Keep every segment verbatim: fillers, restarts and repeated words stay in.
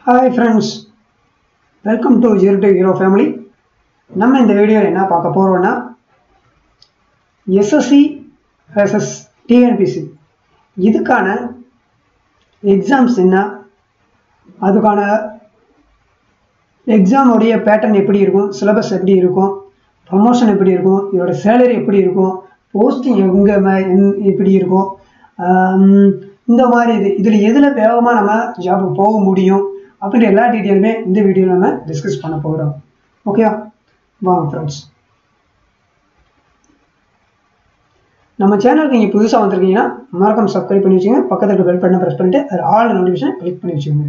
Hi friends, welcome to Zero to Hero family. நம்ம இந்த வீடியோவில் என்ன பார்க்க போறோம்னா S S C versus T N P S C இதுக்கான எக்ஸாம்ஸ் என்ன, அதுக்கான எக்ஸாம் உடைய பேட்டர்ன் எப்படி இருக்கும், சிலபஸ் எப்படி இருக்கும், ப்ரமோஷன் எப்படி இருக்கும், இதோட சேலரி எப்படி இருக்கும், போஸ்டிங் எங்கே எப்படி இருக்கும், இந்த மாதிரி இது இதில் எதில் வேகமாக நம்ம ஜாபுக்கு போக முடியும் அப்படின்ற எல்லா டீட்டெயிலுமே இந்த வீடியோவில் நம்ம டிஸ்கஸ் பண்ண போகிறோம். ஓகே வாங்க ஃப்ரெண்ட்ஸ். நம்ம சேனலுக்கு நீங்கள் புதுசாக வந்திருக்கீங்கன்னா மறக்காம சப்ஸ்கிரைப் பண்ணி வச்சுங்க, பக்கத்தில் பெல் பட்டனை ப்ரெஸ் பண்ணிட்டு அது ஆல் நோட்டிஃபிகேஷன் கிளிக் பண்ணி வச்சுக்கோங்க.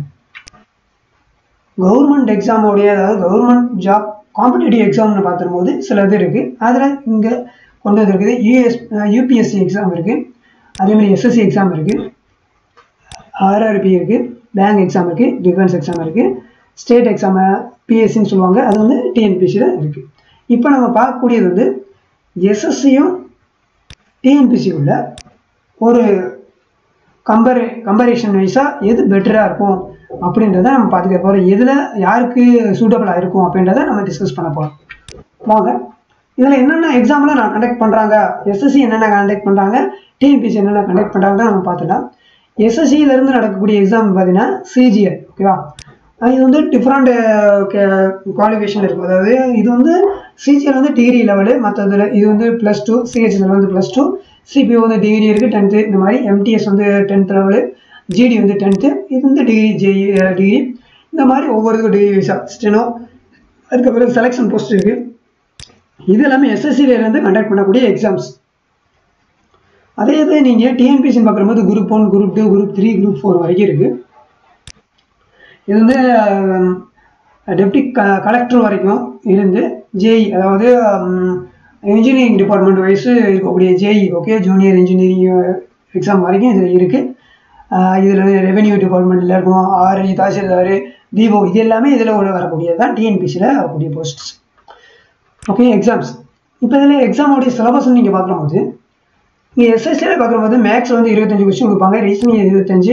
கவர்மெண்ட் எக்ஸாமோடைய அதாவது கவர்மெண்ட் ஜாப் காம்படிட்டிவ் எக்ஸாம்னு பார்த்துரும்போது சில இது இருக்குது. அதில் இங்கே கொண்டு வந்துருக்குது யூஎஸ் யூபிஎஸ்சி எக்ஸாம் இருக்குது, அதேமாதிரி எஸ்எஸ்சி எக்ஸாம் இருக்குது, ஆர்ஆர்பி இருக்குது, பேங்க் எக்ஸாம் இருக்குது, டிஃபென்ஸ் எக்ஸாம் இருக்குது, ஸ்டேட் எக்ஸாம் பிஎஸ்சின்னு சொல்லுவாங்க, அது வந்து டிஎன்பிசியில் இருக்குது. இப்போ நம்ம பார்க்கக்கூடியது வந்து எஸ்எஸ்சியும் டிஎன்பிசியுள்ள ஒரு கம்பேர் கம்பேரிஷன் வைஸாக எது பெட்டராக இருக்கும் அப்படின்றத நம்ம பார்த்துக்க போகிறோம். எதில் யாருக்கு சூட்டபிளாக இருக்கும் அப்படின்றத நம்ம டிஸ்கஸ் பண்ண போகிறோம். வாங்க, இதில் என்னென்ன எக்ஸாம்லாம் நான் கண்டக்ட் பண்ணுறாங்க, எஸ்எஸ்சி என்னென்ன கண்டக்ட் பண்ணுறாங்க, டிஎன்பிசி என்னென்ன கண்டக்ட் பண்ணுறாங்கன்னு நம்ம பார்த்துக்கலாம். எஸ்எஸ்சியிலேருந்து நடக்கக்கூடிய எக்ஸாம் பார்த்தீங்கன்னா சிஜிஎல். ஓகேவா, இது வந்து டிஃப்ரெண்ட் குவாலிஃபிகேஷன் இருக்கும். அதாவது இது வந்து சிஜிஎல் வந்து டிகிரி லெவலு, மற்றதில் இது வந்து ப்ளஸ் டூ, சிஹெச்எல் வந்து ப்ளஸ் டூ, சிபிஓ வந்து டிகிரி இருக்குது டென்த்து, இந்த மாதிரி எம்டிஎஸ் வந்து டென்த் லெவலு, ஜிடி வந்து டென்த்து, இது வந்து டிகிரி ஜேஇ டிகிரி, இந்த மாதிரி ஒவ்வொருக்கும் டிகிரி வைஸாக ஸ்டெனோ, அதுக்கப்புறம் செலெக்ஷன் போஸ்ட் இருக்குது. இது எல்லாமே எஸ்எஸ்சியிலேருந்து கண்டக்ட் பண்ணக்கூடிய எக்ஸாம்ஸ். அதே இது நீங்கள் டிஎன்பிசின்னு பார்க்கும்போது group one, group two, group three, group four வரைக்கும் இருக்குது. இது வந்து டெப்டி க கலெக்டர் வரைக்கும் இருந்து ஜேஇ, அதாவது இன்ஜினியரிங் டிபார்ட்மெண்ட் வைஸு இருக்கக்கூடிய JE, okay, junior engineering exam வரைக்கும் இது இருக்குது. இதில் ரெவென்யூ டிபார்ட்மெண்ட்டில் இருக்கும், ஆர்ஐ, தாசில்தார், டிஓ, இது எல்லாமே இதில் உள்ள வரக்கூடியது தான் டிஎன்பிசியில் வரக்கூடிய போஸ்ட்ஸ். Okay, exams. இப்போ இதில் எக்ஸாமோடைய சிலபஸ்ன்னு நீங்கள் பார்க்கும்போது இங்கே எஸ்எஸ்சியில் பார்க்கும்போது மேக்ஸ் வந்து இருபத்தஞ்சி கொஸ்டின் கொடுப்பாங்க, ரீசனிங் இருபத்தஞ்சு,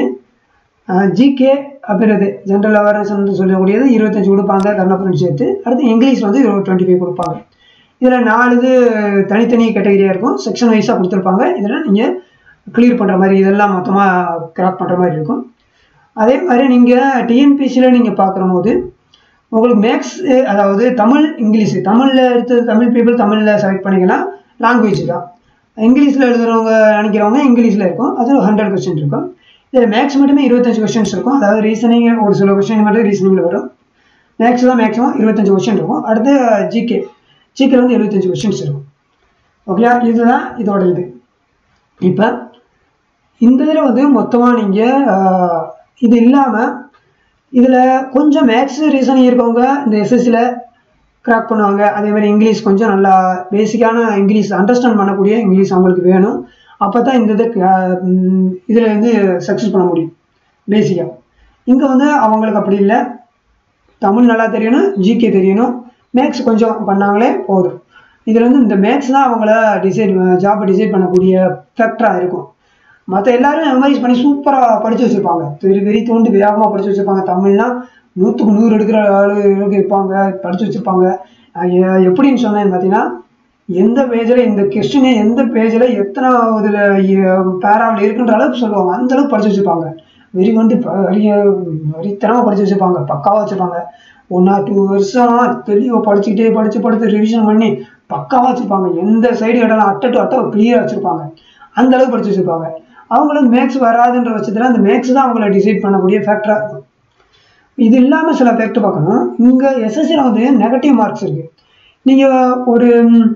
ஜிகே அப்படின்றது ஜென்ரல் அவேர்னஸ் வந்து சொல்லக்கூடியது இருபத்தஞ்சி கொடுப்பாங்க, கர்ணபுரம் சேர்த்து. அடுத்து இங்கிலீஷ் வந்து டுவெண்ட்டி ஃபைவ் கொடுப்பாங்க. இதில் நாலு இது தனித்தனி கேட்டகரியாக இருக்கும், செக்ஷன் வைஸாக கொடுத்துருப்பாங்க. இதெல்லாம் நீங்கள் கிளியர் பண்ணுற மாதிரி, இதெல்லாம் மொத்தமாக கிராக் பண்ணுற மாதிரி இருக்கும். அதே மாதிரி நீங்கள் டிஎன்பிசியில் நீங்கள் பார்க்குற போது உங்களுக்கு மேக்ஸ், அதாவது தமிழ், இங்கிலீஷ், தமிழில் எடுத்து தமிழ் பீப்புள் தமிழில் செலக்ட் பண்ணிக்கலாம், லாங்குவேஜ் தான். இங்கிலீஷில் எழுதுகிறவங்க நினைக்கிறவங்க இங்கிலீஷில் இருக்கும், அது ஹண்ட்ரட் கொஸ்டின் இருக்கும். இதில் மேக்ஸ் மட்டுமே இருபத்தஞ்சு கொஸ்டின்ஸ் இருக்கும். அதாவது ரீசனிங் ஒரு சில கொஸ்டின் மட்டும் ரீசனிங்கில் வரும். மேக்ஸ் தான் மேக்ஸிமம் இருபத்தஞ்சு கொஸ்டின் இருக்கும். அடுத்து ஜிகே, ஜிகே வந்து எழுபத்தஞ்சு கொஸ்டின்ஸ் இருக்கும். ஓகே, இதுதான் இதோட இது. இப்போ இந்த இதில் வந்து மொத்தமாக நீங்கள் இது இல்லாமல் இதில் கொஞ்சம் மேக்ஸ் ரீசனிங் இருக்கவங்க இந்த எஸ்எஸ்சியில் கிராக் பண்ணுவாங்க. அதே மாதிரி இங்கிலீஷ் கொஞ்சம் நல்லா பேசிக்கான இங்கிலீஷ் அண்டர்ஸ்டாண்ட் பண்ணக்கூடிய இங்கிலீஷ் அவங்களுக்கு வேணும். அப்போ தான் இந்த இதை இதில் வந்து சக்ஸஸ் பண்ண முடியும் பேசிக்காக. இங்கே வந்து அவங்களுக்கு அப்படி இல்லை, தமிழ் நல்லா தெரியணும், ஜிகே தெரியணும், மேக்ஸ் கொஞ்சம் பண்ணாங்களே போதும். இதில் வந்து இந்த மேக்ஸ் தான் அவங்கள டிசைட் ஜாப்பை டிசைட் பண்ணக்கூடிய ஃபேக்டராக இருக்கும். மற்ற எல்லாரும் மெமரைஸ் பண்ணி சூப்பராக படித்து வச்சுருப்பாங்க, வெறி வெறி தோண்டு வேகமாக படித்து வச்சுருப்பாங்க. தமிழ்லாம் நூற்றுக்கு நூறு எடுக்கிற ஆளுகளுக்கு இருப்பாங்க, படித்து வச்சுருப்பாங்க. எப்படின்னு சொன்னேன்னு பார்த்தீங்கன்னா, எந்த பேஜில் இந்த கொஸ்டினை எந்த பேஜில் எத்தனை இதில் பேராவில் இருக்குன்ற அளவுக்கு சொல்லுவாங்க, அந்தளவுக்கு படித்து வச்சுருப்பாங்க. வெறி வந்து வெறிய வெறித்தனமாக படித்து வச்சுருப்பாங்க, பக்காவாக வச்சுருப்பாங்க. ஒன் ஆர் டூ வருஷம் தெளிவாக படிச்சுக்கிட்டே படித்து படித்து ரிவிஷன் பண்ணி பக்காவாக வச்சுருப்பாங்க. எந்த சைடு இடம்லாம் அட்டை டு அட்டை கிளியராக வச்சுருப்பாங்க, அந்தளவுக்கு படித்து வச்சுருப்பாங்க. அவங்களுக்கு மேக்ஸ் வராதுன்ற பட்சத்தில் அந்த மேக்ஸ் தான் அவங்கள டிசைட் பண்ணக்கூடிய ஃபேக்டராக இருக்கும். இது இல்லாமல் சில ஃபேக்டர் பார்க்கணும். இங்கே எஸ்எஸ்சியில் வந்து நெகட்டிவ் மார்க்ஸ் இருக்குது. நீங்கள் ஒரு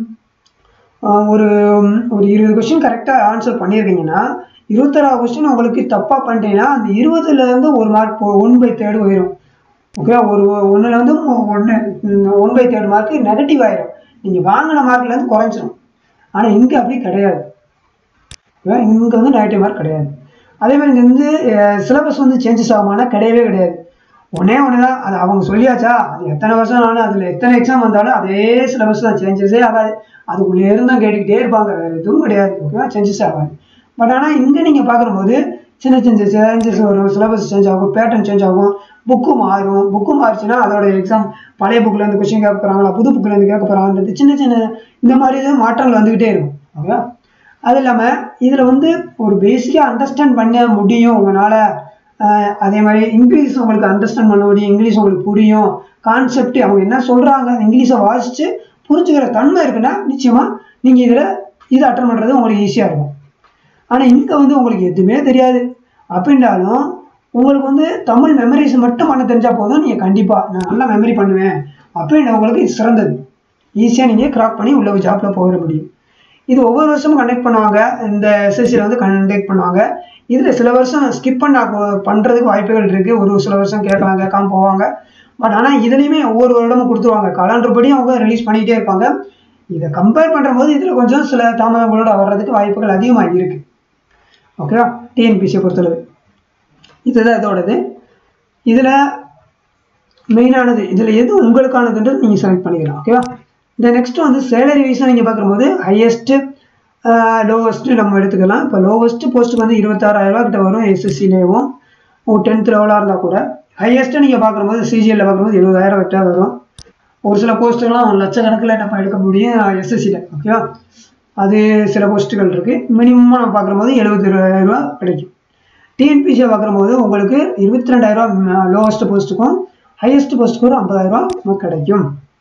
ஒரு ஒரு இருபது கொஸ்டின் கரெக்டாக ஆன்சர் பண்ணியிருக்கீங்கன்னா, இருபத்தாறாவது கொஸ்டின் உங்களுக்கு தப்பாக பண்ணிட்டீங்கன்னா அந்த இருபதுலேருந்து ஒரு மார்க் ஒன் பை தேர்டு போயிடும். ஓகே, ஒரு ஒன்றில் வந்து ஒன்று one by third mark negative ஆயிடும், நீங்கள் வாங்கின மார்க்லேருந்து குறைஞ்சிடும். ஆனால் இங்கே அப்படி கிடையாது, இங்கே வந்து நெகட்டிவ் மார்க் கிடையாது. அதே மாதிரி இங்கே வந்து சிலபஸ் வந்து சேஞ்சஸ் ஆகுமானா கிடையவே கிடையாது. ஒன்றே ஒன்று தான், அது அவங்க சொல்லியாச்சா, அது எத்தனை வருஷம் ஆனாலும் அதில் எத்தனை எக்ஸாம் வந்தாலும் அதே சிலபஸ் தான், சேஞ்சஸே ஆகாது. அதுக்குள்ளே இருந்தால் கேட்டுக்கிட்டே இருப்பாங்க, வேறு எதுவும் கிடையாது. ஓகேவா, சேஞ்சஸ் ஆகாது. பட் ஆனால் இங்கே நீங்கள் பார்க்கும்போது சின்ன சின்ன சேஞ்சஸ் வரும், சிலபஸ் சேஞ்ச் ஆகும், பேட்டர்ன் சேஞ்ச் ஆகும், புக்கு மாறும். புக்கு மாறிச்சுன்னா அதோட எக்ஸாம் பழைய புக்கிலேருந்து கொஸ்டின் கேட்க போகிறாங்களா, புது புக்கிலேருந்து கேட்க போகிறாங்கன்றது சின்ன சின்ன இந்த மாதிரி தான் மாற்றங்கள் வந்துக்கிட்டே இருக்கும். ஓகே, அது இல்லாமல் இதில் வந்து ஒரு பேசிக்காக அண்டர்ஸ்டாண்ட் பண்ண முடியும் உங்களால். அதே மாதிரி இங்கிலீஷ் உங்களுக்கு அண்டர்ஸ்டாண்ட் பண்ண முடியும், இங்கிலீஷ் உங்களுக்கு புரியும், கான்செப்ட் அவங்க என்ன சொல்கிறாங்க இங்கிலீஷை வாசித்து புரிஞ்சுக்கிற தன்மை இருக்குன்னா நிச்சயமாக நீங்கள் இதில் இதை அட்டன் பண்ணுறது உங்களுக்கு ஈஸியாக இருக்கும். ஆனால் இங்கே வந்து உங்களுக்கு எதுவுமே தெரியாது அப்படின்றாலும் உங்களுக்கு வந்து தமிழ் மெமரிஸ் மட்டும் பண்ண தெரிஞ்சால் போதும், நீங்கள் கண்டிப்பாக நான் நல்லா மெமரி பண்ணுவேன் அப்படின்னு உங்களுக்கு இது சிறந்தது. ஈஸியாக நீங்கள் கிராக் பண்ணி உள்ள ஜாப்பில் போக முடியும். இது ஒவ்வொரு வருஷமும் கண்டக்ட் பண்ணுவாங்க, இந்த எஸ்எஸ்சியில் வந்து கண்டக்ட் பண்ணுவாங்க. இதில் சில வருஷம் ஸ்கிப் பண்ண பண்ணுறதுக்கு வாய்ப்புகள் இருக்குது, ஒரு சில வருஷம் கேட்கலாம் கேட்காம போவாங்க. பட் ஆனால் இதுலேயுமே ஒவ்வொரு வருடமும் கொடுத்துருவாங்க, காலண்டர் படி அவங்க ரிலீஸ் பண்ணிகிட்டே இருப்பாங்க. இதை கம்பேர் பண்ணுற போது இதில் கொஞ்சம் சில தாமதங்களோட வர்றதுக்கு வாய்ப்புகள் அதிகமாக இருக்குது. ஓகேவா, டிஎன்பிசியை பொறுத்தளவு இதுதான் இதோடது. இதில் மெயினானது இதில் எது உங்களுக்கானதுன்றது நீங்கள் செலக்ட் பண்ணிக்கலாம். ஓகேவா, இந்த நெக்ஸ்ட் வந்து சேலரி வைஸாக நீங்கள் பார்க்கும்போது ஹையஸ்ட்டு லோவஸ்ட்டு நம்ம எடுத்துக்கலாம். இப்போ லோவஸ்ட்டு போஸ்ட்டுக்கு வந்து இருபத்தாறாயிரரூவா கிட்ட வரும் எஸ்எஸ்சிலேயும், ஒரு டென்த் லெவலாக இருந்தால் கூட. ஹையஸ்ட்டு நீங்கள் பார்க்கும்போது சிஜிஎல்ல பார்க்கும்போது எழுபதாயிரம் கிட்ட வரும். ஒரு சில போஸ்ட்டுலாம் லட்சக்கணக்கில் நம்ம எடுக்க முடியும் எஸ்எஸ்சியில். ஓகேவா, அது சில போஸ்ட்டுகள் இருக்குது. மினிமமாக நம்ம பார்க்கும்போது எழுபத்தி ரூபா கிடைக்கும். டிஎன்பிசியை பார்க்கும்போது உங்களுக்கு இருபத்தி ரெண்டாயிரரூவா லோவஸ்ட் போஸ்ட்டுக்கும் ஹையஸ்ட் போஸ்ட்டுக்கும் ஒரு ஐம்பதாயிரரூவா நமக்கு கிடைக்கும்.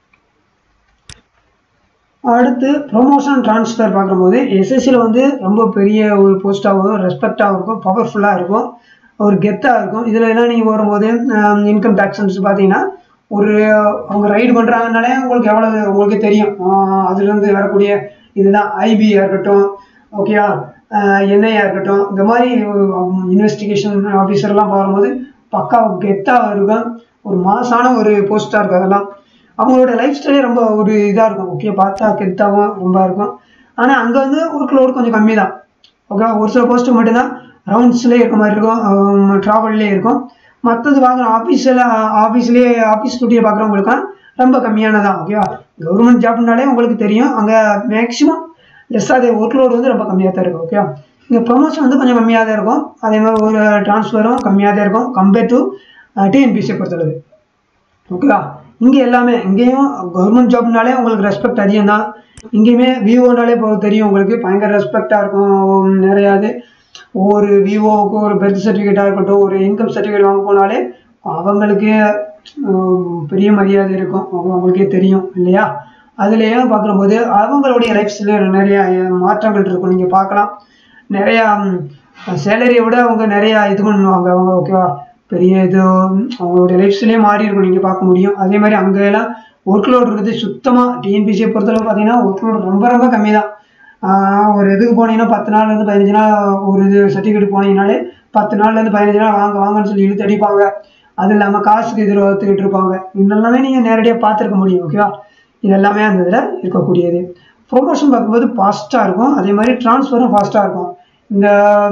அடுத்து ப்ரொமோஷன் ட்ரான்ஸ்ஃபர் பார்க்கும்போது எஸ்எஸ்சியில் வந்து ரொம்ப பெரிய ஒரு போஸ்ட்டாகவும் ரெஸ்பெக்டாகவும் இருக்கும், பவர்ஃபுல்லாக இருக்கும், ஒரு கெத்தாக இருக்கும். இதில் எல்லாம் நீங்கள் வரும்போது இன்கம் டேக்ஸ் பார்த்தீங்கன்னா ஒரு அவங்க ரைடு பண்ணுறாங்கனாலே உங்களுக்கு எவ்வளோ உங்களுக்கு தெரியும். அதுலேருந்து வரக்கூடிய இதுதான் ஐபியாக இருக்கட்டும், ஓகேயா, என்ஐயாக இருக்கட்டும், இந்த மாதிரி இன்வெஸ்டிகேஷன் ஆஃபீஸர்லாம் பார்க்கும்போது பக்கா கெத்தாக இருக்கும், ஒரு மாசான ஒரு போஸ்ட்டாக இருக்கும். அதெல்லாம் அவங்களோட லைஃப் ஸ்டைலே ரொம்ப ஒரு இதாக இருக்கும். ஓகே, பார்த்தா கெத்தாகவும் ரொம்ப இருக்கும். ஆனால் அங்கே வந்து ஒர்க் லோடு கொஞ்சம் கம்மி தான். ஓகே, ஒரு சில போஸ்ட்டு மட்டும்தான் ரவுண்ட்ஸ்லேயே இருக்க மாதிரி இருக்கும், ட்ராவல்லே இருக்கும். மற்றது பார்க்குற ஆஃபீஸில் ஆஃபீஸ்லேயே ஆஃபீஸ் டியூட்டியை பார்க்குறவங்களுக்கும் ரொம்ப கம்மியானதான். ஓகேவா, கவர்மெண்ட் ஜாப்னாலே உங்களுக்கு தெரியும் அங்கே மேக்ஸிமம் லெஸ்ஸாக அது ஒர்க் லோடு வந்து ரொம்ப கம்மியாக தான் இருக்கும். ஓகேவா, இங்கே ப்ரொமோஷன் வந்து கொஞ்சம் கம்மியாக தான் இருக்கும், அதே மாதிரி ஒரு ட்ரான்ஸ்ஃபரும் கம்மியாக தான் இருக்கும் கம்பேர் டு டிஎன்பிசியை பொறுத்தளவு. ஓகேவா, இங்கே எல்லாமே இங்கேயும் கவர்மெண்ட் ஜாப்னாலே உங்களுக்கு ரெஸ்பெக்ட் அதிகம் தான். இங்கேயுமே விவோனாலே தெரியும் உங்களுக்கு பயங்கர ரெஸ்பெக்டாக இருக்கும். நிறையாது ஒவ்வொரு விவோவுக்கும் ஒரு பெர்த் சர்டிஃபிகேட்டாக இருக்கட்டும், ஒரு இன்கம் சர்டிஃபிகேட் வாங்க போனாலே அவங்களுக்கு பெரிய மரியாதை இருக்கும், அவங்களுக்கே தெரியும் இல்லையா. அதுலேயே பார்க்கும்போது அவங்களுடைய லைஃப் ஸ்டைலில் நிறையா மாற்றங்கள் இருக்கும், நீங்கள் பார்க்கலாம். நிறையா சேலரியை விட அவங்க நிறையா இது பண்ணுவாங்க அவங்க. ஓகேவா, பெரிய இது அவங்களுடைய லைஃப் ஸ்டைலே மாறி இருக்கும், நீங்கள் பார்க்க முடியும். அதே மாதிரி அங்கெல்லாம் ஒர்க் லோடு இருக்குது சுத்தமாக. டிஎன்பிசியை பொறுத்தளவு பார்த்தீங்கன்னா ஒர்க் லோடு ரொம்ப ரொம்ப கம்மி தான். ஒரு இதுக்கு போனீங்கன்னா பத்து நாள்லேருந்து பதினஞ்சு நாள் ஒரு இது சர்டிஃபிகேட் போனீங்கனாலே பத்து நாள்லேருந்து பதினஞ்சு நாள் வாங்க வாங்கன்னு சொல்லி இழுத்து அடிப்பாங்க. அது இல்லாமல் காசுக்கு எதிர்பார்த்துக்கிட்டு இருப்பாங்க. இதெல்லாமே நீங்கள் நேரடியாக பார்த்துருக்க முடியும். ஓகேவா, இதெல்லாமே அந்த இதில் இருக்கக்கூடியது. ப்ரொமோஷன் பார்க்கும்போது ஃபாஸ்ட்டாக இருக்கும், அதே மாதிரி ட்ரான்ஸ்ஃபரும் ஃபாஸ்ட்டாக இருக்கும். இந்த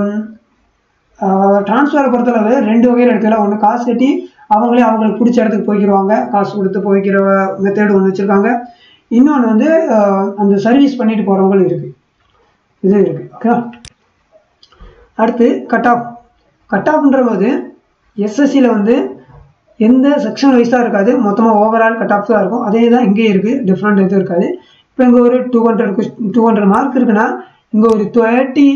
ட்ரான்ஸ்ஃபரை பொறுத்தளவு ரெண்டு வகையில் எடுத்துக்கலாம். ஒன்று காசு கட்டி அவங்களே அவங்களுக்கு பிடிச்ச இடத்துக்கு போய்க்கிடுவாங்க, காசு கொடுத்து போய்க்கிற மெத்தேடு ஒன்று வச்சுருக்காங்க. இன்னொன்று வந்து அந்த சர்வீஸ் பண்ணிட்டு போகிறவங்களும் இருக்குது, இது இருக்குது. ஓகே, அடுத்து கட் ஆஃப். கட் ஆஃப்ன்ற போது எஸ்எஸ்சியில் வந்து எந்த செக்ஷன் வைஸாக இருக்காது, மொத்தமாக ஓவரால் கட் ஆஃப் தான் இருக்கும். அதே தான் இங்கே இருக்குது, டிஃப்ரெண்ட் எதுவும் இருக்காது. இப்போ இங்கே ஒரு two hundred two hundred mark இருக்குன்னா இங்கே ஒரு தேர்ட்டி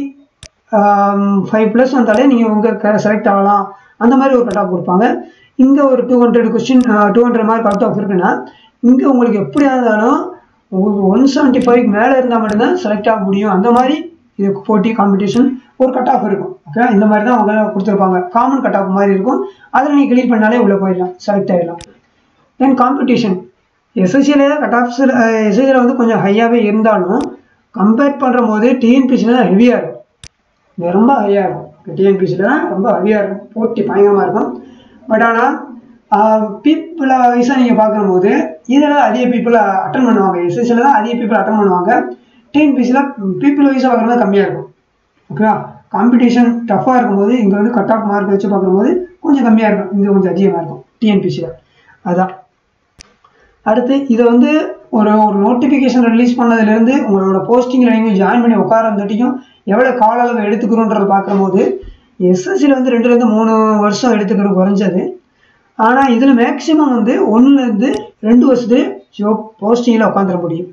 ஃபைவ் ப்ளஸ் வந்தாலே நீங்கள் உங்கள் செலக்ட் ஆகலாம், அந்த மாதிரி ஒரு கட் ஆஃப் கொடுப்பாங்க. இங்கே ஒரு two hundred question two hundred mark cut off இருக்குன்னா இங்கே உங்களுக்கு எப்படியா இருந்தாலும் ஒன் செவன்ட்டி ஃபைவ் மேலே இருந்தால் மட்டும்தான் செலக்ட் ஆக முடியும். அந்த மாதிரி இதுக்கு போட்டி காம்படிஷன் ஒரு கட் ஆஃப் இருக்கும். ஓகே, இந்த மாதிரி தான் அவங்க கொடுத்துருப்பாங்க. காமன் கட் ஆஃப் மாதிரி இருக்கும், அதில் நீங்கள் கிளியர் பண்ணாலே உள்ளே போயிடலாம், செலக்ட் ஆகிடலாம். தென் காம்படிஷன் எஸ்எஸ்சியில் கட் ஆஃப்ஸில் எஸ்எஸ்சியில் வந்து கொஞ்சம் ஹையாகவே இருந்தாலும் கம்பேர் பண்ணுற போது டிஎன்பிசியில் தான் ஹெவியாக இருக்கும், ரொம்ப ஹையாக இருக்கும். டிஎன்பிசியில் தான் ரொம்ப ஹெவியாக இருக்கும், போட்டி பயங்கரமாக இருக்கும். பட் ஆனால் பீப்புளை வைஸாக நீங்கள் பார்க்கும்போது இதில் அதிக பீப்புள் அட்டன் பண்ணுவாங்க. எஸ்எஸ்சியில் தான் அதிக பீப்புள் அட்டன் பண்ணுவாங்க. டிஎன்பிசியில் பீப்புள் வைஸாக பார்க்கும்போது கம்மியாக இருக்கும். ஓகேவா, காம்படிஷன் டஃப்பாக இருக்கும்போது இங்கே வந்து கட் ஆஃப் மார்க் வச்சு பார்க்கும்போது கொஞ்சம் கம்மியாக இருக்கும், இங்கே கொஞ்சம் அதிகமாக இருக்கும் டிஎன்பிசியில். அதுதான். அடுத்து இதை வந்து ஒரு ஒரு நோட்டிஃபிகேஷன் ரிலீஸ் பண்ணதுலேருந்து உங்களோட போஸ்டிங்கில் நீங்கள் ஜாயின் பண்ணி உட்கார வந்துட்டியும் எவ்வளோ கால அளவு எடுத்துக்கிறோன்றது பார்க்கும்போது எஸ்எஸ்சியில் வந்து ரெண்டுலேருந்து மூணு வருஷம் எடுத்துக்கணும் குறைஞ்சது. ஆனால் இதில் மேக்ஸிமம் வந்து ஒன்றுலேருந்து ரெண்டு வருஷத்துக்கு ஜாப் போஸ்டிங்கில் உட்காந்துட முடியும்.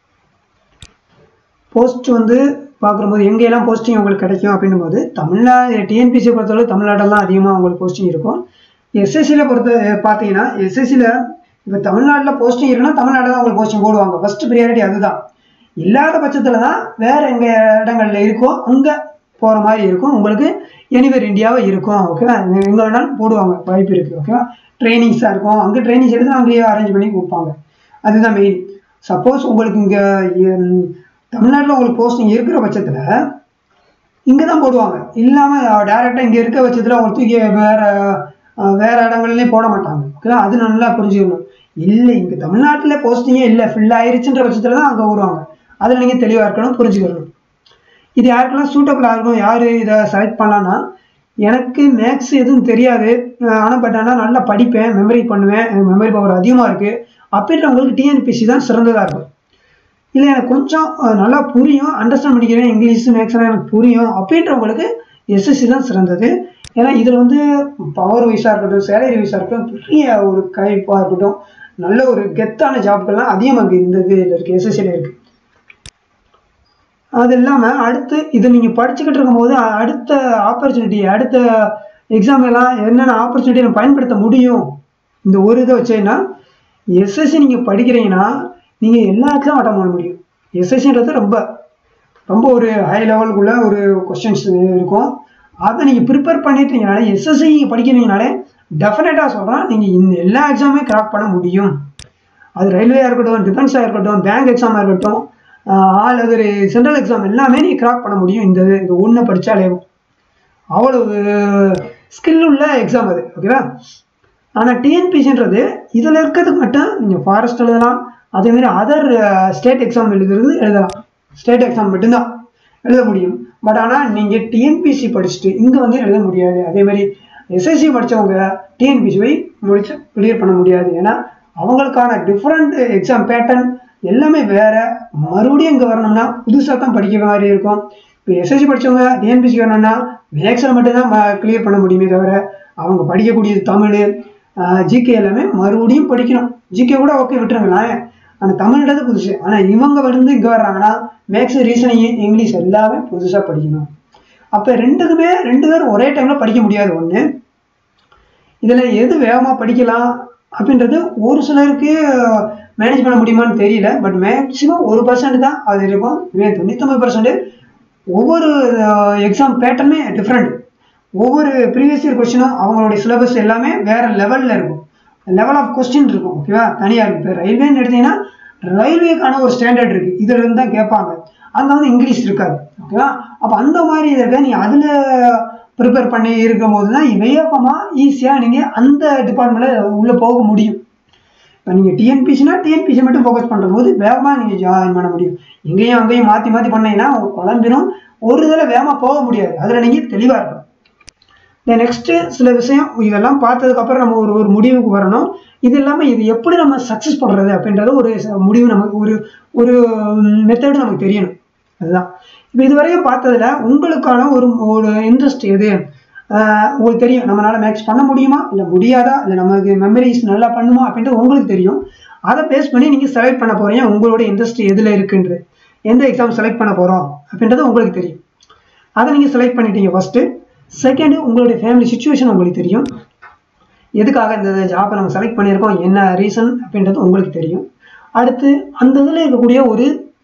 போஸ்ட் வந்து பார்க்கும்போது எங்கெல்லாம் போஸ்டிங் உங்களுக்கு கிடைக்கும் அப்படின்னும் போது தமிழ்நாடு டிஎன்பிசியை பொறுத்தவரை தமிழ்நாடெல்லாம் அதிகமாக உங்களுக்கு போஸ்டிங் இருக்கும். எஸ்எஸ்சியில் பொறுத்த பார்த்தீங்கன்னா எஸ்எஸ்சியில் இப்போ தமிழ்நாட்டில் போஸ்டிங் இருக்குன்னா தமிழ்நாட்டில் தான் உங்களுக்கு போஸ்டிங் போடுவாங்க. ஃபஸ்ட்டு ப்ரியாரிட்டி அதுதான். இல்லாத பட்சத்தில் தான் வேறு எங்கே இடங்களில் இருக்கோ அங்கே போகிற மாதிரி இருக்கும். உங்களுக்கு எனிவேர் இந்தியாவை இருக்கும். ஓகேவா, எங்கே வேணாலும் போடுவாங்க, வாய்ப்பு இருக்குது. ஓகேவா, ட்ரைனிங்ஸாக இருக்கும், அங்கே ட்ரைனிங்ஸ் எடுத்து அங்கேயே அரேஞ்ச் பண்ணி கொடுப்பாங்க. அதுதான் மெயின். சப்போஸ் உங்களுக்கு இங்கே தமிழ்நாட்டில் உங்களுக்கு போஸ்டிங் இருக்கிற பட்சத்தில் இங்கே தான் போடுவாங்க. இல்லாமல் டேரெக்டாக இங்கே இருக்க பட்சத்தில் உங்களுக்கு தூக்கி வேறு வேறு இடங்கள்லேயும் போட மாட்டாங்க. ஓகேவா, அது நல்லா புரிஞ்சுக்கணும். இல்லை இங்கே தமிழ்நாட்டில் போஸ்டிங்கே இல்லை, ஃபில் ஆயிருச்சுன்ற பட்சத்தில் தான் அங்கே வருவாங்க. அதில் நீங்கள் தெளிவாக இருக்கணும், புரிஞ்சுக்கணும். இது யாருக்கெல்லாம் சூட்டபிளாக இருக்கும், யார் இதை செலக்ட் பண்ணலான்னா, எனக்கு மேக்ஸ் எதுவும் தெரியாது, ஆனால் பட் ஆனால் நல்லா படிப்பேன், மெமரி பண்ணுவேன், மெமரி பவர் அதிகமாக இருக்குது அப்படின்றவங்களுக்கு டிஎன்பிசி தான் சிறந்ததாக இருக்கும். இல்லை எனக்கு கொஞ்சம் நல்லா புரியும், அண்டர்ஸ்டாண்ட் பண்ணிக்கிறேன், இங்கிலீஷ் மேக்ஸ்லாம் எனக்கு புரியும் அப்படின்றவங்களுக்கு எஸ்எஸ்சி தான் சிறந்தது. ஏன்னா இதில் வந்து பவர் வைஸாக இருக்கட்டும், சேலரி வைஸாக இருக்கட்டும், பெரிய ஒரு கைப்பாக இருக்கட்டும், நல்ல ஒரு கெத்தான ஜாப்கள்லாம் அதிகமாக இந்த இதில் இருக்குது, எஸ்எஸ்சியில் இருக்குது. அது இல்லாமல் அடுத்து இதை நீங்கள் படிச்சுக்கிட்டு இருக்கும்போது அடுத்த ஆப்பர்ச்சுனிட்டி, அடுத்த எக்ஸாம் எல்லாம் என்னென்ன ஆப்பர்ச்சுனிட்டி நம்ம பயன்படுத்த முடியும் இந்த ஒரு இதை வச்சேன்னா, எஸ்எஸ்சி நீங்கள் படிக்கிறீங்கன்னா நீங்கள் எல்லா இடத்துலையும் அட்டன் பண்ண முடியும். எஸ்எஸ்சின்றது ரொம்ப ரொம்ப ஒரு ஹை லெவலுக்குள்ள ஒரு கொஸ்டின்ஸ் இருக்கும். அதை நீங்கள் ப்ரிப்பேர் பண்ணிட்டீங்கனாலே, எஸ்எஸ்சி நீங்கள் படிக்கிறீங்கனாலே டெஃபினட்டாக சொல்கிறேன் நீங்கள் இந்த எல்லா எக்ஸாமே கிராக் பண்ண முடியும். அது ரயில்வேயாக இருக்கட்டும், டிஃபென்ஸாக இருக்கட்டும், பேங்க் எக்ஸாமாக இருக்கட்டும், ஆல் அதர் சென்ட்ரல் எக்ஸாம் எல்லாமே நீங்கள் கிராக் பண்ண முடியும். இந்த இந்த ஒன்றை படித்தாலே அவ்வளவு ஸ்கில் உள்ள எக்ஸாம் அது. ஓகேவா, ஆனால் டிஎன்பிசின்றது இதில் இருக்கிறதுக்கு மட்டும் நீங்கள் ஃபாரஸ்ட் எழுதலாம், அதேமாரி அதர் ஸ்டேட் எக்ஸாம் எழுதுறது எழுதலாம். ஸ்டேட் எக்ஸாம் மட்டும்தான் எழுத முடியும். பட் ஆனால் நீங்கள் டிஎன்பிசி படிச்சுட்டு இங்கே வந்து எழுத முடியாது. அதேமாதிரி எஸ்எஸ்சி படித்தவங்க டிஎன்பிசி போய் முடிச்சு கிளியர் பண்ண முடியாது. ஏன்னா அவங்களுக்கான டிஃப்ரெண்ட் எக்ஸாம் பேட்டர்ன் எல்லாமே வேறு. மறுபடியும் இங்கே வரணும்னா புதுசாக தான் படிக்கிற மாதிரி இருக்கும். இப்போ எஸ்எஸ்சி படித்தவங்க டிஎன்பிசி வரணும்னா மேக்ஸில் மட்டும்தான் கிளியர் பண்ண முடியுமே தவிர அவங்க படிக்கக்கூடியது தமிழ், ஜிகே எல்லாமே மறுபடியும் படிக்கணும். ஜிகே கூட ஓகே விட்டுருங்களேன், ஆனால் தமிழ்ன்றது புதுசு. ஆனால் இவங்க வந்து இங்கே வர்றாங்கன்னா மேக்ஸ், ரீசனிங், இங்கிலீஷ் எல்லாமே புதுசாக படிக்கணும். அப்போ ரெண்டுக்குமே ரெண்டு பேரும் ஒரே டைமில் படிக்க முடியாது. ஒன்று இதில் எது வேகமாக படிக்கலாம் அப்படின்றது ஒரு சிலருக்கு மேனேஜ் பண்ண முடியுமான்னு தெரியல. பட் மேக்ஸிமம் ஒரு பர்சன்ட் தான் அது இருக்கும். தொண்ணூத்தொம்பது பர்சன்ட் ஒவ்வொரு எக்ஸாம் பேட்டர்னுமே டிஃப்ரெண்ட். ஒவ்வொரு ப்ரீவியஸ் இயர் கொஸ்டினும் அவங்களுடைய சிலபஸ் எல்லாமே வேறு லெவலில் இருக்கும். லெவல் ஆஃப் கொஸ்டின் இருக்கும். ஓகேவா, தனியாக இருக்கும். இப்போ ரயில்வேன்னு எடுத்தீங்கன்னா ரயில்வேக்கான ஒரு ஸ்டாண்டர்ட் இருக்குது, இதில் இருந்து தான் கேட்பாங்க. அங்கே வந்து இங்கிலீஷ் இருக்காது. ஓகேவா, அப்போ அந்த மாதிரி இருக்க நீங்கள் அதில் ப்ரிப்பேர் பண்ணி இருக்கும் போது தான் வேகமாக ஈஸியாக நீங்கள் அந்த டிபார்ட்மெண்ட்டில் உள்ளே போக முடியும். இப்போ நீங்கள் டிஎன்பிசினா டிஎன்பிசி மட்டும் ஃபோக்கஸ் பண்ணுற போது வேகமாக நீங்கள் ஜாயின் பண்ண முடியும். எங்கேயும் அங்கேயும் மாற்றி மாற்றி பண்ணீங்கன்னா குழம்பிடும், ஒரு இதில் வேகமாக போக முடியாது. அதில் நீங்கள் தெளிவாக இருக்கும். இந்த நெக்ஸ்ட்டு சில விஷயம் இதெல்லாம் பார்த்ததுக்கப்புறம் நம்ம ஒரு ஒரு முடிவுக்கு வரணும். இது இல்லாமல் இது எப்படி நம்ம சக்ஸஸ் பண்ணுறது அப்படின்றது ஒரு முடிவு, நமக்கு ஒரு ஒரு மெத்தடு நமக்கு தெரியணும். அதுதான் இப்போ இதுவரையும் பார்த்ததில் உங்களுக்கான ஒரு ஒரு இன்ட்ரெஸ்ட் எது உங்களுக்கு தெரியும். நம்மளால் மேக்ஸ் பண்ண முடியுமா, இல்லை முடியாதா, இல்லை நமக்கு மெமரிஸ் நல்லா பண்ணுமா அப்படின்றது உங்களுக்கு தெரியும். அதை பேஸ் பண்ணி நீங்கள் செலக்ட் பண்ண போகிறீங்க. உங்களோட இன்ட்ரெஸ்ட் எதில் இருக்குன்றது, எந்த எக்ஸாம் செலக்ட் பண்ண போகிறோம் அப்படின்றது உங்களுக்கு தெரியும். அதை நீங்கள் செலக்ட் பண்ணிட்டீங்க ஃபஸ்ட்டு. செகண்டு, உங்களுடைய ஃபேமிலி சுச்சுவேஷன் உங்களுக்கு தெரியும். எதுக்காக இந்த ஜாப்பை நம்ம செலக்ட் பண்ணியிருக்கோம், என்ன ரீசன் அப்படின்றது உங்களுக்கு தெரியும். அடுத்து அந்த இதில் இருக்கக்கூடிய ஒரு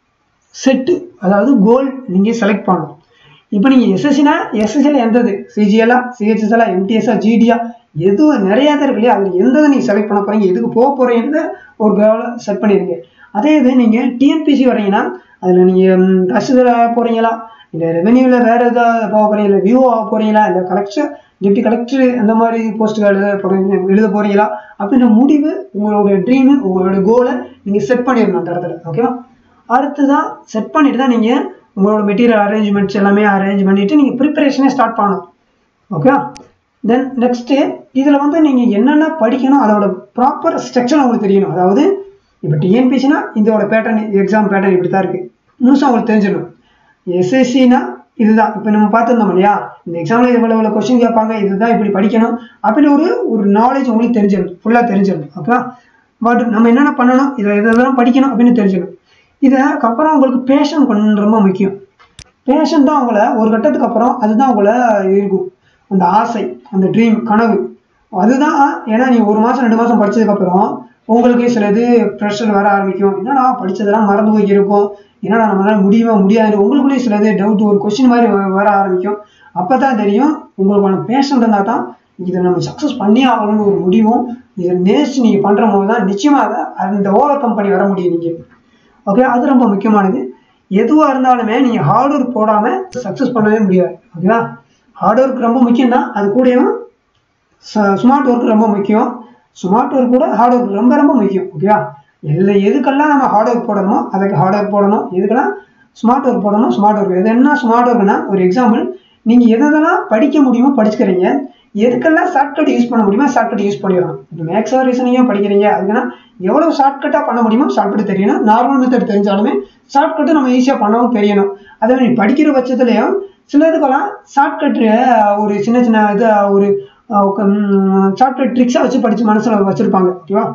செட்டு, அதாவது கோல் நீங்கள் செலக்ட் பண்ணணும். இப்போ நீங்கள் எஸ்எஸ்சினா எஸ்எஸ்சியில் எந்தது, சிஜிஎலா, சிஹெச்எஸ்எலா, எம்டிஎஸ்ஆ, ஜிடியா, எதுவும் நிறையா தான் இருக்கு இல்லையா, அதில் எந்ததை நீங்கள் செலக்ட் பண்ண போகிறீங்க, எதுக்கு போக போகிறீங்கிறத ஒரு கோலை செட் பண்ணிடுங்க. அதே இது நீங்கள் டிஎன்பிசி வரீங்கன்னா அதில் நீங்கள் தஹசீல்தாராக போகிறீங்களா, இல்லை ரெவென்யூவில் வேறு எதாவது போக போகிறீங்க, இல்லை வியூ ஆக போகிறீங்களா, இல்லை கலெக்டர், டிப்டி கலெக்டர் அந்த மாதிரி போஸ்ட்டுகள் எழுத போகிறீங்க எழுத போகிறீங்களா அப்படின்ற முடிவு, உங்களுடைய ட்ரீமு, உங்களுடைய கோலை நீங்கள் செட் பண்ணிடணும் அந்த இடத்துல. ஓகேவா, அடுத்து தான் செட் பண்ணிட்டு தான் நீங்கள் உங்களோட மெட்டீரியல் அரேஞ்ச்மெண்ட்ஸ் எல்லாமே அரேஞ்ச் பண்ணிவிட்டு நீங்கள் ப்ரிப்பரேஷனே ஸ்டார்ட் பண்ணணும். ஓகே, தென் நெக்ஸ்ட்டு இதில் வந்து நீங்கள் என்னென்ன படிக்கணும் அதோட ப்ராப்பர் ஸ்ட்ரக்சர் உங்களுக்கு தெரியணும். அதாவது இப்போ டிஎன்பிசினா இதோட பேட்டர்ன், எக்ஸாம் பேட்டர்ன் இப்படி தான் இருக்குது முழுசாக உங்களுக்கு தெரிஞ்சிடணும். எஸ்எஸ்சினா இதுதான் இப்போ நம்ம பார்த்துருந்தோம் இல்லையா, இந்த எக்ஸாமில் இவ்வளோ இவ்வளோ கொஸ்டின் கேட்பாங்க, இதுதான் இப்படி படிக்கணும் அப்படின்னு ஒரு ஒரு நாலேஜ் உங்களுக்கு தெரிஞ்சிடும், ஃபுல்லாக தெரிஞ்சிடும். ஓகேவா? பட் நம்ம என்னென்ன பண்ணணும், இதை இதெல்லாம் படிக்கணும் அப்படின்னு தெரிஞ்சிடும். இதுக்கப்புறம் உங்களுக்கு பேஷன் கொஞ்சம் ரொம்ப முக்கியம். பேஷன் தான் உங்களை ஒரு கட்டத்துக்கு அப்புறம் அதுதான் உங்களை இருக்கும், அந்த ஆசை, அந்த ட்ரீம், கனவு அதுதான். ஏன்னா நீ ஒரு மாதம் ரெண்டு மாதம் படித்ததுக்கப்புறம் உங்களுக்கு சில இது ப்ரெஷர் வர ஆரம்பிக்கும். என்னடா படித்ததெல்லாம் மறந்து போய் இருக்கும், என்னடா நம்மளால முடியுமா முடியாது, உங்களுக்குள்ளேயே சில இது டவுட், ஒரு கொஸ்டின் மாதிரி வர ஆரம்பிக்கும். அப்போ தான் தெரியும் உங்களுக்கான பேஷன் இருந்தால் தான் இதை நம்ம சக்ஸஸ் பண்ணி ஆகணும்னு ஒரு முடிவும், இதை நேசிச்சு நீங்கள் பண்ணுற போது தான் நிச்சயமாக அந்த ஓவர் கம் பண்ணி வர முடியும் நீங்கள். ஓகே, அது ரொம்ப முக்கியமானது. எதுவாக இருந்தாலுமே நீங்கள் ஹார்ட் ஒர்க் போடாமல் சக்ஸஸ் பண்ணவே முடியாது. ஓகேவா? ஹார்ட் ஒர்க் ரொம்ப முக்கியம் தான், அது கூடயும் ஸ்மார்ட் ஒர்க் ரொம்ப முக்கியம். ஸ்மார்ட் ஒர்க் கூட ஹார்ட் ஒர்க் ரொம்ப ரொம்ப முக்கியம். ஓகேவா? எல்லா எதுக்கெல்லாம் நம்ம ஹார்ட் ஒர்க் போடணுமோ அதுக்கு ஹார்ட் ஒர்க் போடணும், எதுக்கெல்லாம் ஸ்மார்ட் ஒர்க் போடணும் ஸ்மார்ட் ஒர்க். இது என்ன ஸ்மார்ட் ஒர்க்னா, ஒரு எக்ஸாம்பிள், நீங்கள் எதெல்லாம் படிக்க முடியுமோ படிச்சுக்கிறீங்க, எதுக்கெல்லாம் ஷார்ட்கட் யூஸ் பண்ண முடியுமோ ஷார்ட்கட் யூஸ் பண்ணிடணும். இப்போ மேக்ஸோ ரீசனிங்கும் படிக்கிறீங்க, அதுக்குன்னா எவ்வளோ ஷார்ட்கட்டாக பண்ண முடியுமோ ஷார்ட்கட் தெரியணும். நார்மல் மெத்தட் தெரிஞ்சாலுமே ஷார்ட்கட்டு நம்ம ஈஸியாக பண்ணவும் தெரியணும். அதே மாதிரி படிக்கிற பட்சத்துலையும் சில இதுக்கெல்லாம் ஷார்ட்கட்டு ஒரு சின்ன சின்ன இது ஒரு ஷார்ட்கட் ட்ரிக்ஸாக வச்சு படித்து மனசில் வச்சுருப்பாங்க. ஓகேவா?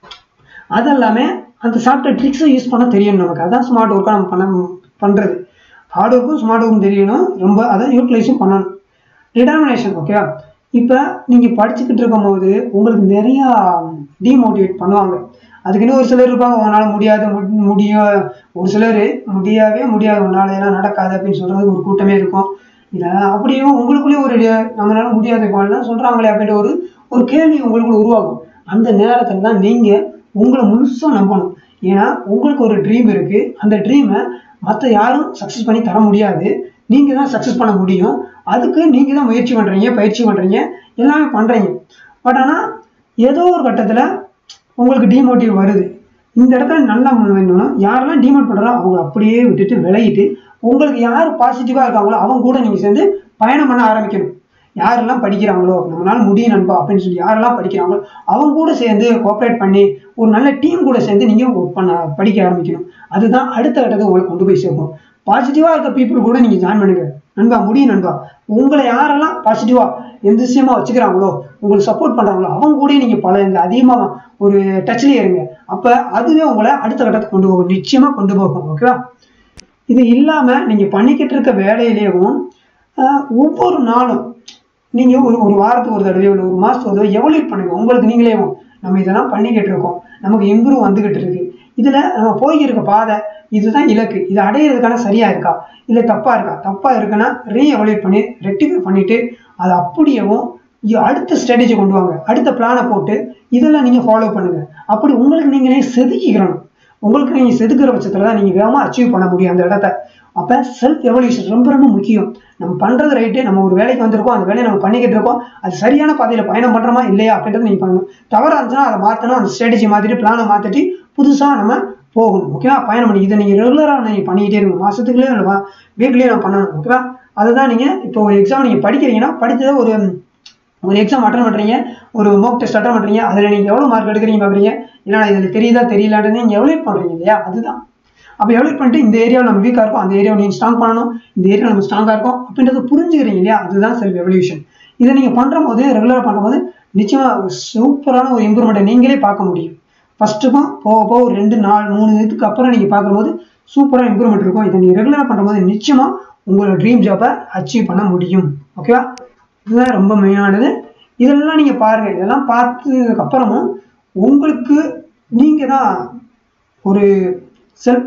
அதெல்லாமே அந்த ஷார்ட்கட் ட்ரிக்ஸை யூஸ் பண்ண தெரியணும் நமக்கு. அதான் ஸ்மார்ட் ஒர்க்காக நம்ம பண்ண பண்ணுறது. ஹார்ட் ஒர்க்கும் ஸ்மார்ட் ஒர்க்கும் தெரியணும், ரொம்ப அதை யூட்டிலைஸும் பண்ணணும். டிட்டர்மினேஷன். ஓகேவா? இப்போ நீங்கள் படிச்சுக்கிட்டு இருக்கும் போது உங்களுக்கு நிறையா டிமோட்டிவேட் பண்ணுவாங்க. அதுக்குன்னு ஒரு சிலர் இருப்பாங்க, உன்னால் முடியாது முடியும், ஒரு சிலர் முடியவே முடியாது, உன்னால் எல்லாம் நடக்காது அப்படின்னு சொல்கிறதுக்கு ஒரு கூட்டமே இருக்கும். இல்லை அப்படியும் உங்களுக்குள்ளேயே ஒரு நம்மளால முடியாது இப்போலாம் சொல்கிறாங்களே அப்படின்ற ஒரு ஒரு கேள்வி உங்களுக்குள்ள உருவாகும். அந்த நேரத்தில் தான் நீங்கள் உங்களை முழுசாக நம்பணும். ஏன்னா உங்களுக்கு ஒரு ட்ரீம் இருக்குது, அந்த ட்ரீமை மற்ற யாரும் சக்ஸஸ் பண்ணி தர முடியாது, நீங்கள் தான் சக்ஸஸ் பண்ண முடியும். அதுக்கு நீங்கள் தான் முயற்சி பண்ணுறீங்க, பயிற்சி பண்ணுறீங்க, எல்லாமே பண்ணுறீங்க. பட் ஆனால் ஏதோ ஒரு கட்டத்தில் உங்களுக்கு டிமோட்டிவ் வருது. இந்த இடத்துல நல்லா வேணும்னா யாரெல்லாம் டிமோட் பண்ணுறோம் அவங்க அப்படியே விட்டுட்டு விலகிட்டு உங்களுக்கு யார் பாசிட்டிவாக இருக்காங்களோ அவங்க கூட நீங்கள் சேர்ந்து பயணம் பண்ண ஆரம்பிக்கணும். யாரெல்லாம் படிக்கிறாங்களோ நம்மளால முடியும் நண்பா அப்படின்னு சொல்லி யாரெல்லாம் படிக்கிறாங்களோ அவங்க கூட சேர்ந்து கோஆப்ரேட் பண்ணி ஒரு நல்ல டீம் கூட சேர்ந்து நீங்கள் பண்ண படிக்க ஆரம்பிக்கணும். அதுதான் அடுத்த கட்டத்தை உங்களுக்கு கொண்டு போய் சேர்க்கும். பாசிட்டிவாக இருக்க பீப்புள் கூட நீங்கள் ஜாயின் பண்ணுங்க நண்பா, முடியும் நண்பா. உங்களை யாரெல்லாம் பாசிட்டிவாக எந்த விஷயமா வச்சுக்கிறாங்களோ உங்களுக்கு சப்போர்ட் பண்ணுறாங்களோ அவங்க கூட நீங்கள் பல இந்த அதிகமாக ஒரு டச்லேயே இருங்க. அப்போ அதுவே உங்களை அடுத்த கட்டத்தை கொண்டு போகும், நிச்சயமாக கொண்டு போகும். ஓகேவா? இது இல்லாமல் நீங்கள் பண்ணிக்கிட்டு இருக்க வேலையிலேயும் ஒவ்வொரு நாளும் நீங்கள் ஒரு ஒரு வாரத்துக்கு ஒரு தடவையோ இல்லை ஒரு மாதத்துக்கு ஒரு தடவை எவல்யூட் பண்ணுங்க. உங்களுக்கு நீங்களேவும் நம்ம இதெல்லாம் பண்ணிக்கிட்டு இருக்கோம், நமக்கு இம்ப்ரூவ் வந்துக்கிட்டு இருக்கு, இதில் நம்ம போய்கிருக்க பாதை இதுதான் இலக்கு, இது அடையிறதுக்கான சரியாக இருக்கா இல்லை தப்பாக இருக்கா, தப்பாக இருக்குன்னா ரீ எவல்யூட் பண்ணி ரெக்டிஃபை பண்ணிவிட்டு அதை அப்படியேவும் அடுத்த ஸ்ட்ராட்டஜி கொண்டு வாங்க, அடுத்த பிளானை போட்டு இதெல்லாம் நீங்கள் ஃபாலோ பண்ணுங்கள். அப்படி உங்களுக்கு நீங்களே செதுக்கிக்கிறணும். உங்களுக்கு நீங்கள் செதுக்கிற பட்சத்தில் தான் நீங்கள் வேகமாக அச்சீவ் பண்ண முடியும் அந்த இடத்த. அப்போ செல்ஃப் எவல்யூஷன் ரொம்ப ரொம்ப முக்கியம். நம்ம பண்ணுறது ரைட்டு, நம்ம ஒரு வேலைக்கு வந்திருக்கோம், அந்த வேலையை நம்ம பண்ணிக்கிட்டு இருக்கோம், அது சரியான பாதையில் பயணம் பண்ணுறோமா இல்லையா அப்படின்றத நீங்கள் பண்ணணும். தவறாக இருந்துச்சுன்னா அதை மாற்றணும், அந்த ஸ்ட்ராட்டஜி மாற்றிட்டு பிளானை மாற்றிட்டு புதுசாக நம்ம போகணும். ஓகேவா? பயணம் பண்ணி இதை நீங்கள் ரெகுலராக நீங்கள் பண்ணிக்கிட்டே இருக்கணும். மாதத்துக்குள்ளேயே இல்லைவா வீக்லேயே நான் பண்ணணும். ஓகேவா? அதுதான் நீங்கள் இப்போ ஒரு எக்ஸாம் நீங்கள் படிக்கிறீங்கன்னா படித்ததை ஒரு ஒரு எக்ஸாம் அட்டன் பண்ணுறீங்க, ஒரு மோக் டெஸ்ட் அட்டன் பண்ணுறீங்க, அதில் நீங்கள் எவ்வளோ மார்க் எடுக்கிறீங்க பார்க்குறீங்க, ஏன்னா இதில் தெரியுதா தெரியலான்னு நீங்கள் எவல்யூட் பண்ணுறீங்க இல்லையா? அதுதான். அப்போ எவல்யூட் பண்ணிட்டு இந்த ஏரியாவில் நம்ம வீக்காக இருக்கும், அந்த ஏரியாவை நீங்கள் ஸ்ட்ராங் பண்ணணும், இந்த ஏரியாவில் நம்ம ஸ்ட்ராங்காக இருக்கும் அப்படின்றத புரிஞ்சுக்கிறீங்க இல்லையா? அதுதான் செல்ஃப் எவல்யூஷன். இதை நீங்கள் பண்ணுற போது ரெகுலராக பண்ணும்போது நிச்சயமாக சூப்பரான ஒரு இம்ப்ரூவ்மெண்ட்டை நீங்களே பார்க்க முடியும். ஃபஸ்ட்டுக்கும் போக போக ஒரு ரெண்டு நாலு மூணு இதுக்கு அப்புறம் நீங்கள் பார்க்கும்போது சூப்பராக இம்ப்ரூவ்மெண்ட் இருக்கும். இதை நீங்கள் ரெகுலராக பண்ணும்போது நிச்சயமாக உங்களோட ட்ரீம் ஜாப்பை அச்சீவ் பண்ண முடியும். ஓகேவா? இதுதான் ரொம்ப மெயினானது. இதெல்லாம் நீங்கள் பாருங்கள். இதெல்லாம் பார்த்ததுக்கப்புறமும் உங்களுக்கு நீங்கள் தான் ஒரு செல்ஃப்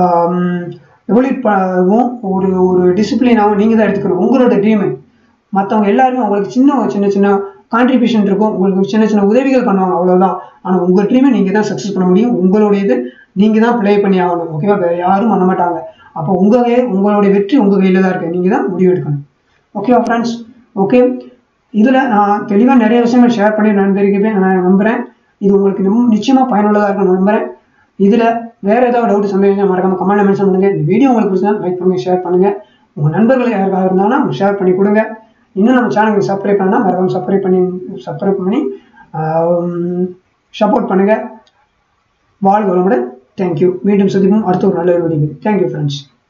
எவல்யூட் பண்ணவும் ஒரு ஒரு டிசிப்ளினாகவும் நீங்கள் தான் எடுத்துக்கணும். உங்களோட ட்ரீமு மற்றவங்க எல்லாருமே உங்களுக்கு சின்ன சின்ன சின்ன கான்ட்ரிபியூஷன் இருக்கும், உங்களுக்கு சின்ன சின்ன உதவிகள் பண்ணுவாங்க, அவ்வளோதான். ஆனால் உங்கள் ட்ரீமை நீங்கள் தான் சக்ஸஸ் பண்ண முடியும். உங்களுடைய இது நீங்கள் தான் ப்ளே பண்ணி ஆகணும். ஓகேவா? வேறு யாரும் பண்ண மாட்டாங்க. அப்போ உங்கள் உங்களுடைய வெற்றி உங்கள் கையில் தான் இருக்குது, நீங்கள் தான் முடிவு எடுக்கணும். ஓகேவா ஃப்ரெண்ட்ஸ்? ஓகே, இதில் நான் தெளிவாக நிறைய விஷயங்கள் ஷேர் பண்ணி நடந்திருக்கேன் நான் நம்புகிறேன். இது உங்களுக்கு ரொம்ப நிச்சயமாக பயனுள்ளதாக இருக்குன்னு நம்புகிறேன். இதில் வேறு ஏதாவது டவுட் சந்தேகம் மறக்காமல் கமெண்ட்டில் மென்ஷன் பண்ணுங்கள். இந்த வீடியோ உங்களுக்கு பிடிச்சா லைக் பண்ணுங்கள், ஷேர் பண்ணுங்கள். உங்கள் நண்பர்கள் யாருக்காக இருந்தாங்கன்னா ஷேர் பண்ணி கொடுங்க. இன்னும் நம்ம சேனலுக்கு சப்ஸ்கிரைப் பண்ணால் மறக்காமல் சப்ஸ்கிரைப் பண்ணி சப்ஸ்கிரைப் பண்ணி சப்போர்ட் பண்ணுங்கள். வாழ்க வளமுடன். தேங்க்யூ. மீண்டும் சந்திப்போம் அடுத்த ஒரு நல்ல ஒரு வீடியோ. Thank you friends.